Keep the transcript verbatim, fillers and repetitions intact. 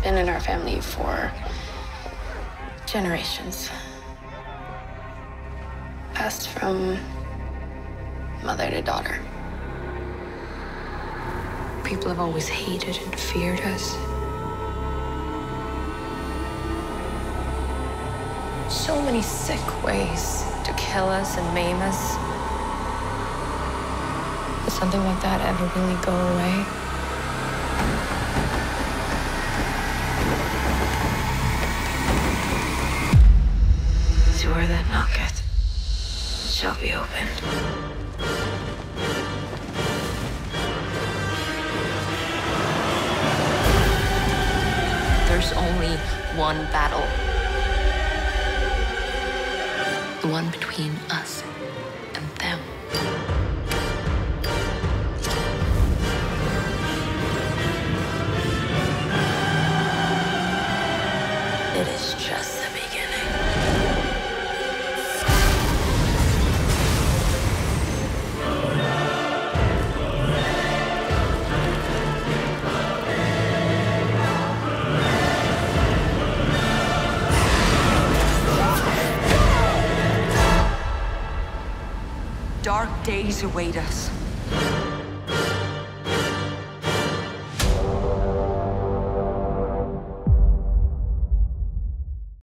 been in our family for generations. Passed from mother to daughter. People have always hated and feared us. So many sick ways to kill us and maim us. Would something like that ever really go away? The door that knocketh shall be opened. There's only one battle. The one between us and them. It is just the beginning. Dark days await us.